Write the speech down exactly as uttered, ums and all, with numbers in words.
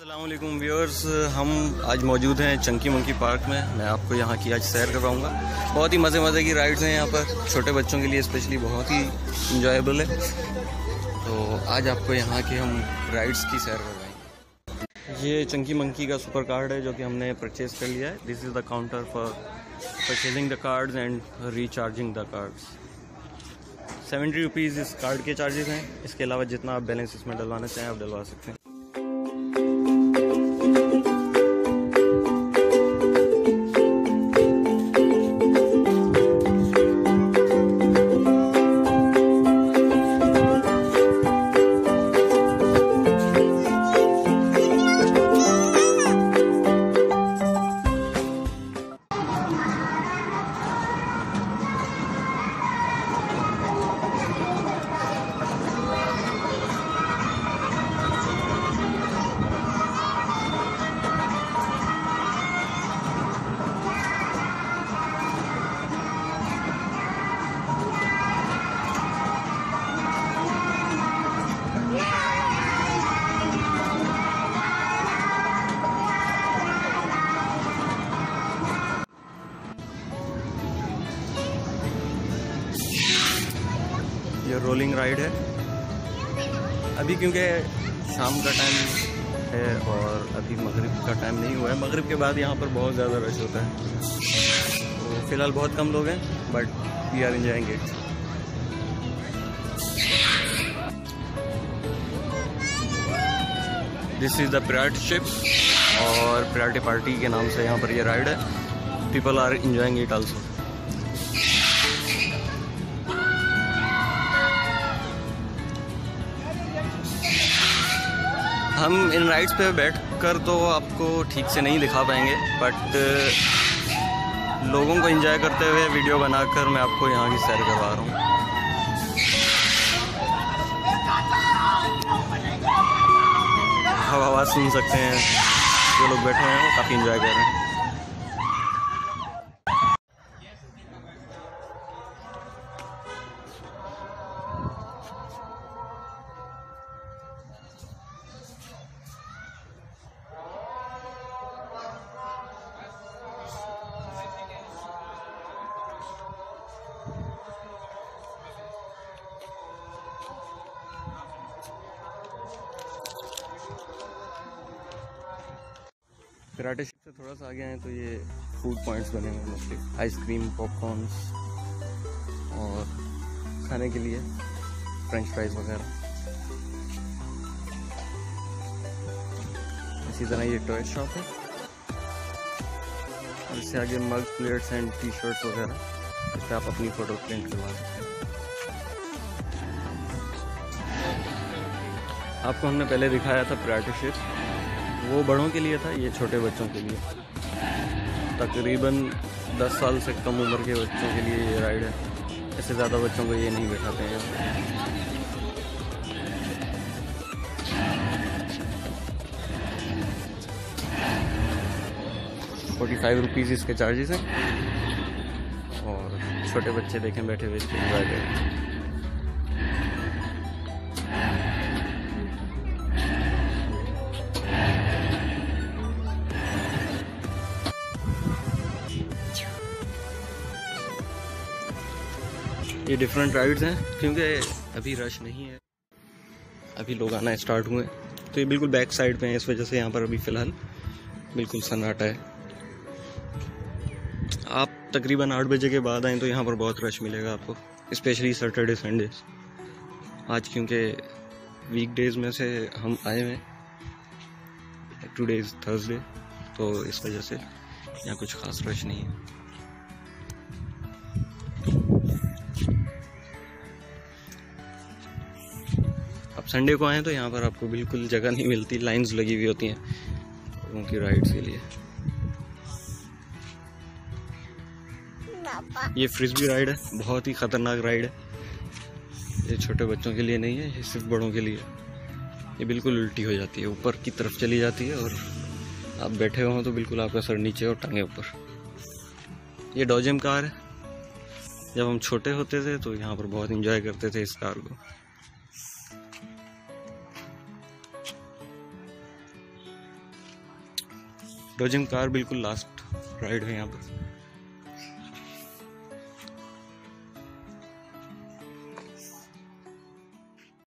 अस्सलामुअलैकुम व्यूअर्स, हम आज मौजूद हैं चंकी मंकी पार्क में। मैं आपको यहाँ की आज सैर करवाऊँगा। बहुत ही मज़े मज़े की राइड्स हैं यहाँ पर, छोटे बच्चों के लिए स्पेशली बहुत ही इंजॉयबल है। तो आज आपको यहाँ की हम राइड्स की सैर करवाएंगे। ये चंकी मंकी का सुपर कार्ड है जो कि हमने परचेज़ कर लिया है। This is the counter for purchasing the cards and recharging the cards. Seventy rupees इस कार्ड के चार्जेस हैं। इसके अलावा जितना आप बैलेंस इसमें डलवाना चाहें आप डलवा सकते हैं। ये रोलिंग राइड है। अभी क्योंकि शाम का टाइम है और अभी मगरिब का टाइम नहीं हुआ है। मगरिब के बाद यहाँ पर बहुत ज़्यादा रश होता है। तो फ़िलहाल बहुत कम लोग हैं, but we are enjoying it. This is the priority ship और प्रायोरिटी पार्टी के नाम से यहाँ पर ये राइड है। People are enjoying it also. हम इन राइड्स पे बैठकर तो आपको ठीक से नहीं दिखा पाएंगे, बट लोगों को एंजॉय करते हुए वीडियो बनाकर मैं आपको यहाँ की सैर करवा रहा हूँ। हवा आवाज़ सुन सकते हैं, जो लोग बैठे हैं वो काफ़ी एंजॉय कर रहे हैं। कराटे शिप से थोड़ा सा आगे हैं तो ये फूड पॉइंट्स बने हुए हैं, मोस्टली आइसक्रीम, पॉपकॉर्न्स और खाने के लिए फ्रेंच फ्राइज वगैरह। इसी तरह ये टॉय शॉप है और इससे आगे mug, plates and T shirts वगैरह, इस पर आप अपनी फ़ोटो प्रिंट करवा सकते हैं। आपको हमने पहले दिखाया था प्रायोरिटी शिप, वो बड़ों के लिए था, ये छोटे बच्चों के लिए। तकरीबन दस साल से कम उम्र के बच्चों के लिए ये राइड है। इससे ज़्यादा बच्चों को ये नहीं बैठाते हैं। फोर्टी फाइव रुपीज़ इसके चार्जेस हैं और छोटे बच्चे देखें बैठे हुए इसको एंजॉय करें। ये डिफरेंट राइड्स हैं क्योंकि अभी रश नहीं है, अभी लोग आना स्टार्ट हुए। तो ये बिल्कुल बैक साइड पे है, इस वजह से यहाँ पर अभी फ़िलहाल बिल्कुल सन्नाटा है। आप तकरीबन आठ बजे के बाद आएँ तो यहाँ पर बहुत रश मिलेगा आपको, स्पेशली सैटरडे संडेज। आज क्योंकि वीक डेज़ में से हम आए हैं, टुडे इज़ थर्सडे, तो इस वजह से यहाँ कुछ ख़ास रश नहीं है। आप संडे को आएँ तो यहाँ पर आपको बिल्कुल जगह नहीं मिलती, लाइंस लगी हुई होती हैं लोगों की राइड्स के लिए। ये फ्रिस्बी राइड है, बहुत ही ख़तरनाक राइड है। ये छोटे बच्चों के लिए नहीं है, ये सिर्फ बड़ों के लिए। ये बिल्कुल उल्टी हो जाती है, ऊपर की तरफ चली जाती है और आप बैठे हो तो बिल्कुल आपका सर नीचे और टांगे ऊपर। ये डॉजिम कार है। जब हम छोटे होते थे तो यहाँ पर बहुत एंजॉय करते थे इस कार को। डोजिंग कार बिल्कुल लास्ट राइड है यहाँ पर।